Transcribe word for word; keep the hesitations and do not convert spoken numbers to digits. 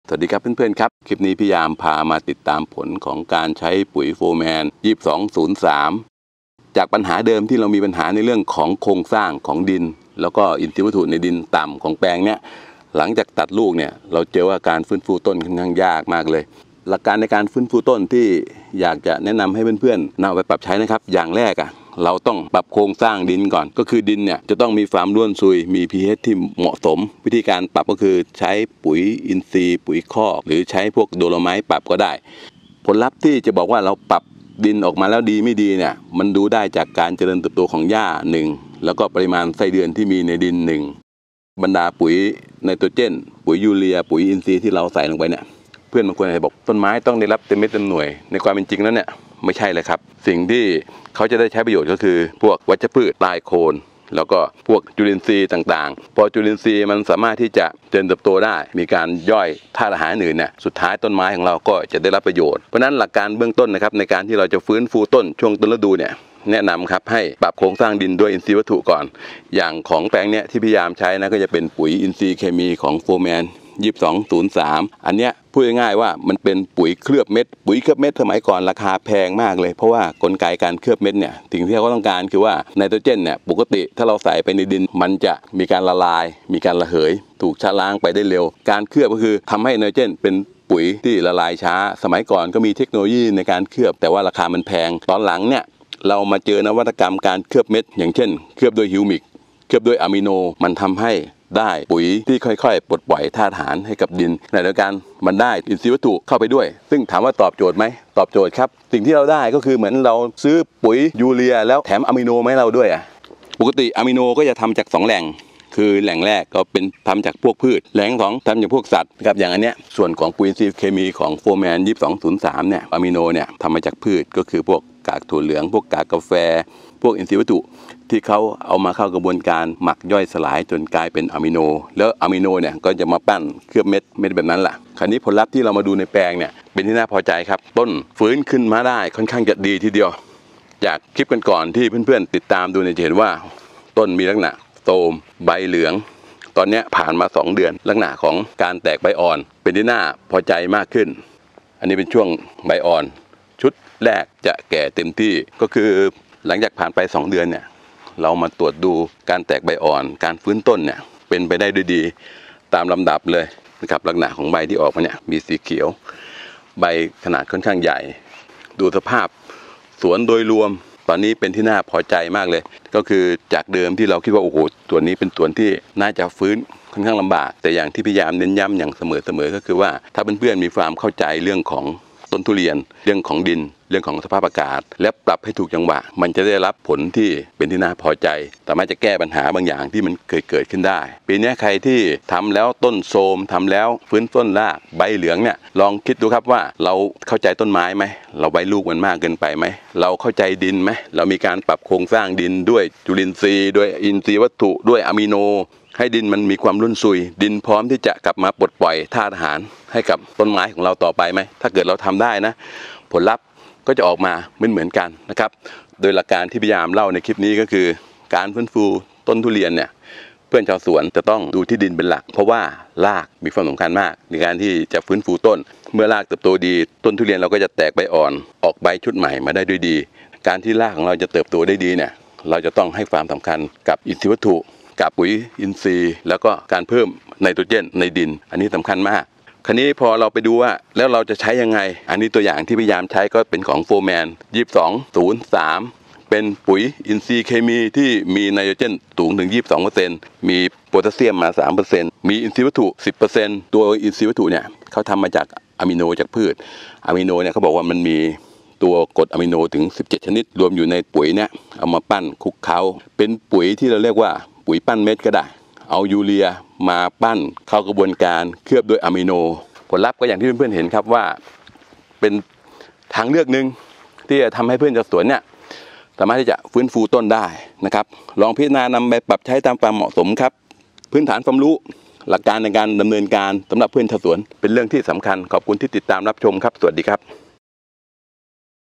สวัสดีครับเพื่อนๆครับคลิปนี้พยายามพามาติดตามผลของการใช้ปุ๋ยโฟร์แมนยี่สิบสองศูนย์สามจากปัญหาเดิมที่เรามีปัญหาในเรื่องของโครงสร้างของดินแล้วก็อินทรีย์วัตถุในดินต่ำของแปลงเนี้ยหลังจากตัดลูกเนี่ยเราเจอว่าการฟื้นฟูต้นค่อนข้างยากมากเลยหลักการในการฟื้นฟูต้นที่อยากจะแนะนำให้เพื่อนๆนำไปปรับใช้นะครับอย่างแรกอ่ะเราต้องปรับโครงสร้างดินก่อนก็คือดินเนี่ยจะต้องมีความร่วนซุยมี pH ที่เหมาะสมวิธีการปรับก็คือใช้ปุ๋ยอินทรีย์ปุ๋ยคอกหรือใช้พวกโดโลไมต์ปรับก็ได้ผลลัพธ์ที่จะบอกว่าเราปรับดินออกมาแล้วดีไม่ดีเนี่ยมันดูได้จากการเจริญเติบโตของหญ้าหนึ่งแล้วก็ปริมาณไส้เดือนที่มีในดินหนึ่งบรรดาปุ๋ยไนโตรเจนปุ๋ยยูเรียปุ๋ยอินทรีย์ที่เราใส่ลงไปเนี่ยเพื่อนบางคนอาจจะบอกต้นไม้ต้องได้รับเต็มเม็ดเต็มหน่วยในความเป็นจริงแล้วเนี่ยไม่ใช่เลยครับสิ่งที่เขาจะได้ใช้ประโยชน์ก็คือพวกวัชพืชใต้โคนแล้วก็พวกจุลินทรีย์ต่างๆพอจุลินทรีย์มันสามารถที่จะเจริญเติบโตได้มีการย่อยธาตุอาหารอื่นเนี่ยสุดท้ายต้นไม้ของเราก็จะได้รับประโยชน์เพราะนั้นหลักการเบื้องต้นนะครับในการที่เราจะฟื้นฟูต้นช่วงต้นฤดูเนี่ยแนะนำครับให้ปรับโครงสร้างดินด้วยอินทรีย์วัตถุก่อนอย่างของแปลงเนี้ยที่พยายามใช้นะก็จะเป็นปุ๋ยอินทรีย์เคมีของโฟร์แมนยี่สิบสองศูนย์สามอันเนี้ยพูดง่ายๆว่ามันเป็นปุ๋ยเคลือบเม็ดปุ๋ยเคลือบเม็ดสมัยก่อนราคาแพงมากเลยเพราะว่ากลไกการเคลือบเม็ดเนี่ยสิ่งที่เขาต้องการคือว่าไนโตรเจนเนี่ยปกติถ้าเราใส่ไปในดินมันจะมีการละลายมีการระเหยถูกชะล้างไปได้เร็วการเคลือบก็คือทำให้ไนโตรเจนเป็นปุ๋ยที่ละลายช้าสมัยก่อนก็มีเทคโนโลยีในการเคลือบแต่ว่าราคามันแพงตอนหลังเนี่ยเรามาเจอนวัตกรรมการเคลือบเม็ดอย่างเช่นเคลือบด้วยฮิวมิกเคลือบด้วยอะมิโนมันทำให้ได้ปุ๋ยที่ค่อยๆปลดปล่อยธาตุอาหารให้กับดินในเดียวกันมันได้อินทรีย์วัตถุเข้าไปด้วยซึ่งถามว่าตอบโจทย์ไหมตอบโจทย์ครับสิ่งที่เราได้ก็คือเหมือนเราซื้อปุ๋ยยูเรียแล้วแถมอะมิโนมาให้เราด้วยอ่ะปกติอะมิโนก็จะทำจากสองแหล่งคือแหล่งแรกก็เป็นทำจากพวกพืชแหล่งสองทำจากพวกสัตว์นะครับอย่างอันเนี้ยส่วนของปุ๋ยอินทรีย์เคมีของโฟร์แมนยี่สิบสองศูนย์สามเนี่ยอะมิโนเนี่ยทำมาจากพืชก็คือพวกกากถั่วเหลืองพวกกากกาแฟพวกอินทรีย์วัตถุที่เขาเอามาเข้ากระบวนการหมักย่อยสลายจนกลายเป็นอะมิโนแล้วอะมิโนเนี่ยก็จะมาปั้นเคลือบเม็ดเม็ดแบบนั้นแหละคราวนี้ผลลัพธ์ที่เรามาดูในแปลงเนี่ยเป็นที่น่าพอใจครับต้นฟื้นขึ้นมาได้ค่อนข้างจะดีทีเดียวจากคลิปก่อนๆที่เพื่อนๆติดตามดูเนี่ยจะเห็นว่าต้นมีลักษณะโทรมใบเหลืองตอนนี้ผ่านมาสองเดือนลักษณะของการแตกใบอ่อนเป็นที่น่าพอใจมากขึ้นอันนี้เป็นช่วงใบอ่อนชุดแรกจะแก่เต็มที่ก็คือหลังจากผ่านไปสองเดือนเนี่ยเรามาตรวจดูการแตกใบอ่อนการฟื้นต้นเนี่ยเป็นไปได้ด้วยดีตามลำดับเลยนะครับลักษณะของใบที่ออกมาเนี่ยมีสีเขียวใบขนาดค่อนข้างใหญ่ดูสภาพสวนโดยรวมตอนนี้เป็นที่น่าพอใจมากเลยก็คือจากเดิมที่เราคิดว่าโอ้โหตัวนี้เป็นตัวที่น่าจะฟื้นค่อนข้างลำบากแต่อย่างที่พยายามเน้นย้ำอย่างเสมอๆก็คือว่าถ้าเพื่อนๆมีความเข้าใจเรื่องของต้นทุเรียนเรื่องของดินเรื่องของสภาพอากาศและปรับให้ถูกจังหวะมันจะได้รับผลที่เป็นที่น่าพอใจสามารถจะแก้ปัญหาบางอย่างที่มันเคยเกิดขึ้นได้ปีนี้ใครที่ทำแล้วต้นโทรมทำแล้วฟื้นต้นรากใบเหลืองเนี่ยลองคิดดูครับว่าเราเข้าใจต้นไม้ไหมเราไว้ลูกมันมากเกินไปไหมเราเข้าใจดินไหมเรามีการปรับโครงสร้างดินด้วยจุลินทรีย์ด้วยอินทรีย์วัตถุด้วยอะมิโนให้ดินมันมีความร่วนซุยดินพร้อมที่จะกลับมาปลดปล่อยธาตุอาหารให้กับต้นไม้ของเราต่อไปไหมถ้าเกิดเราทำได้นะผลลัพธ์ก็จะออกมาเหมือนเหมือนกันนะครับโดยหลักการที่พยายามเล่าในคลิปนี้ก็คือการฟื้นฟูต้นทุเรียนเนี่ยเพื่อนชาวสวนจะต้องดูที่ดินเป็นหลักเพราะว่ารากมีความสำคัญมากในการที่จะฟื้นฟูต้นเมื่อรากเติบโตดีต้นทุเรียนเราก็จะแตกใบอ่อนออกใบชุดใหม่มาได้ด้วยดีการที่รากของเราจะเติบโตได้ดีเนี่ยเราจะต้องให้ความสำคัญกับอินทรีย์วัตถุกับปุ๋ยอินทรีย์แล้วก็การเพิ่มไนโตรเจนในดินอันนี้สำคัญมากคราวนี้พอเราไปดูว่าแล้วเราจะใช้ยังไงอันนี้ตัวอย่างที่พยายามใช้ก็เป็นของโฟร์แมนยี่สิบสองศูนย์สามเป็นปุ๋ยอินทรีย์เคมีที่มีไนโตรเจนสูงถึง ยี่สิบสองเปอร์เซ็นต์ มีโพแทสเซียมมา สามเปอร์เซ็นต์ มีอินทรีย์วัตถุ สิบเปอร์เซ็นต์ ตัวอินทรีย์วัตถุเนี่ยเขาทำมาจากอะมิโนจากพืชอะมิโนเนี่ยเขาบอกว่ามันมีตัวกรดอะมิโนถึงสิบเจ็ดชนิดรวมอยู่ในปุ๋ยเนี่ยเอามาปั้นคลุกเคล้าเป็นปุ๋ยที่เราเรียกว่าปุ๋ยปั้นเม็ดก็ได้เอายูเรียมาปั้นเข้ากระบวนการเคลือบด้วยอะมิโนผลลัพธ์ก็อย่างที่เพื่อนๆเห็นครับว่าเป็นทางเลือกหนึ่งที่จะทำให้เพื่อนชาวสวนเนี่ยสามารถที่จะฟื้นฟูต้นได้นะครับลองพิจารณานำไปปรับใช้ตามความเหมาะสมครับพื้นฐานความรู้หลักการในการดำเนินการสำหรับเพื่อนชาวสวนเป็นเรื่องที่สำคัญขอบคุณที่ติดตามรับชมครับสวัสดีครับ